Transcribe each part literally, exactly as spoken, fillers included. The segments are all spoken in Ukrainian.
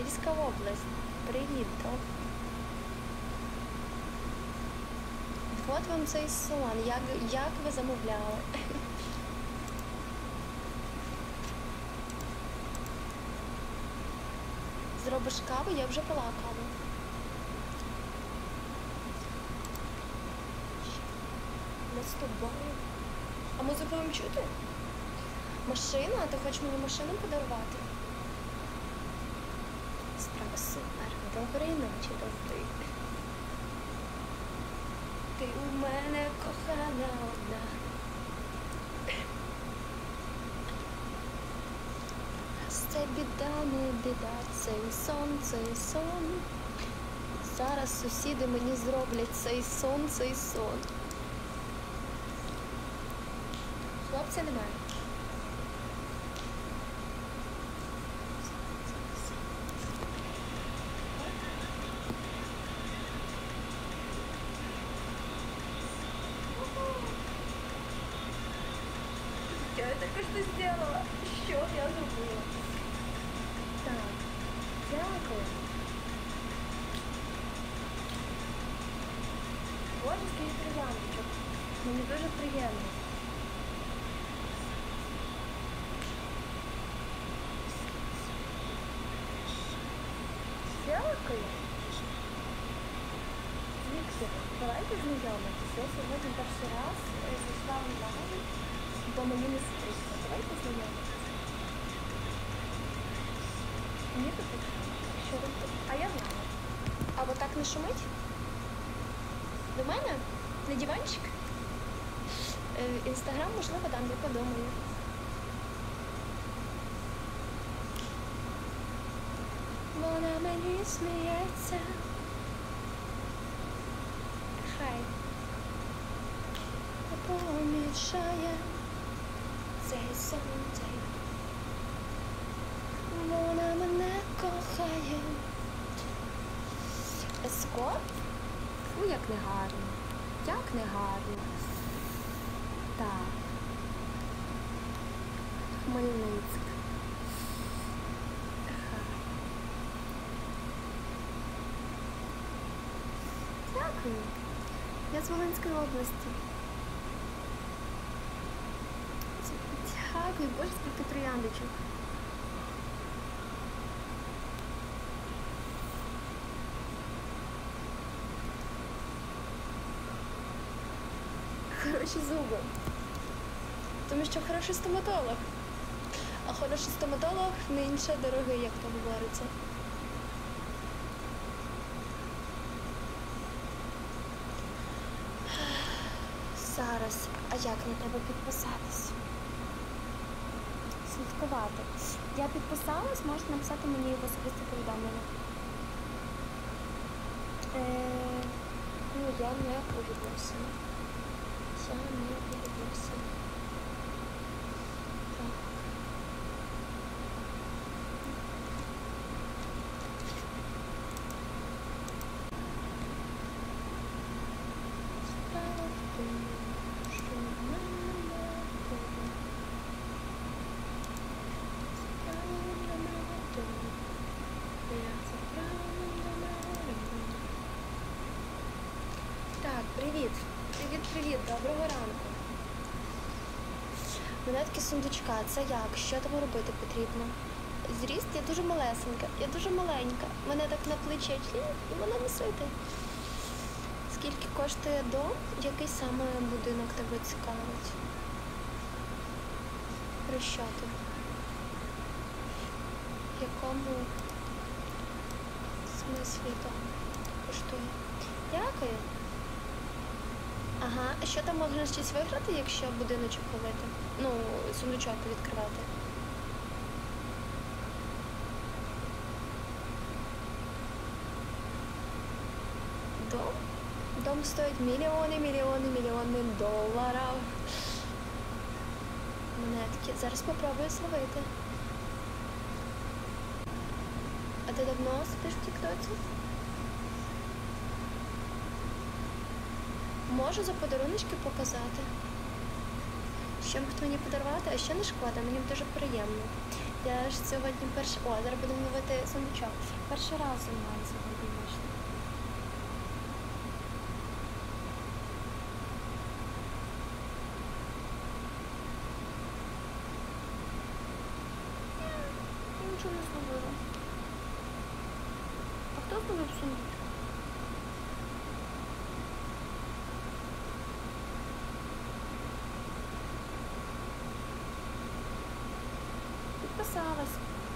Львівська область. Привіт, топ. От вам цей сон. Як, як ви замовляли? Зробиш каву? Я вже пила каву. Ми з тобою. А музику вам чути? Машина? Ти хочеш мені машину подарувати? Справа супер. Доброї ночі, добрий. Ти у мене кохана одна. Це біда, не біда, цей сон, цей сон. Зараз сусіди мені зроблять цей сон, цей сон. Хлопця немає. Я только что сделала. Що я зробила? Так, дякую. Боже, скільки приємничок. Мені дуже приємно. Дякую. Віктор, давайте знайомитися. Я сьогодні перший раз зайшла в онлайн, бо мені не стрічно. Давайте знайомитися. Мені тут що робити? А я знала. А вот так не шумить? До мене? На диванчик? Інстаграм, можливо, дам, я подумаю. Вона мені сміється. Хай не помічає цей сон, цей. Вона мене кохає. Ескорт? Фу, як негарно. Як негарно. Так. Хмельницьк. Дякую. Я з Волинської області. Дякую, боже, скільки трояндочок. Хороші зуби. Тому що хороший стоматолог. А хороший стоматолог менше дорогий, як то говориться. Зараз. А як на тебе підписатись? Слідкувати. Я підписалась, можете написати мені в особисте повідомлення. Е, ну, я не повідомлюся. Я не повідомлюся. Так. Справа в тому, що в мене того. Справа в тому, я це правильно роблю. Так, привіт. Привіт-привіт, доброго ранку. Монетки сундучка, це як? Що там робити потрібно? Зріст я дуже малесенька, я дуже маленька. Мене так на плечі і мене носити. Скільки коштує дом? Який саме будинок тебе цікавить? Розчати. В якому смислі дом коштує? Дякую. Ага, а що там можна щось виграти, якщо будиночок ловити? Ну, сундучок відкривати. Дом? Дом стоїть мільйони, мільйони, мільйони доларів. Монетки. Зараз попробую зловити. А ти давно сидиш в тіктоці? Можу за подаруночки показати. Що б мені подарувати, а ще не шкода, мені дуже приємно. Я ж сьогодні перший... О, зараз будемо ловити сундучок. Перший раз займаюся вийшла. Я нічого не зловила. А хто зловив сундучок? Підписалась.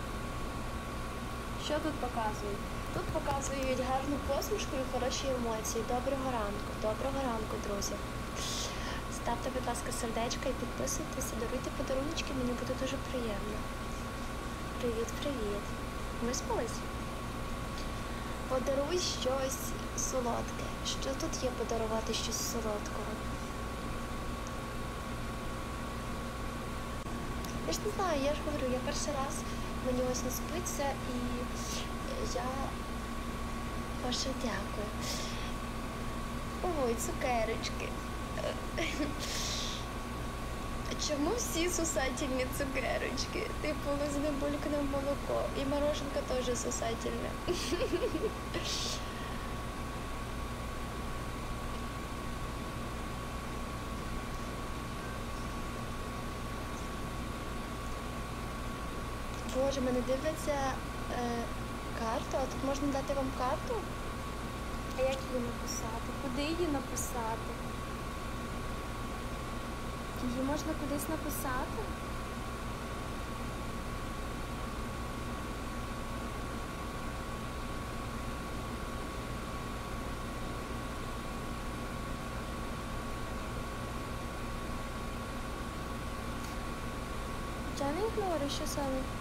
Що тут показують? Тут показують гарну посмішку і хороші емоції. Доброго ранку, доброго ранку, друзі. Ставте, будь ласка, сердечко і підписуйтеся, даруйте подаруночки, мені буде дуже приємно. Привіт, привіт. Виспались? Подаруй щось солодке. Що тут є подарувати щось солодкого? Я ж не знаю, я ж говорю, я перший раз, мені ось не спиться, і я Боже, дякую. Ой, цукерочки. Чому всі сосательні цукерочки? Типу, лизне булькне в молоко. І мороженка теж сосательне. Боже, мене дивляться е, карту, а тут можна дати вам карту? А як її написати? Куди її написати? Її можна кудись написати? Я не ігнорю, що саме?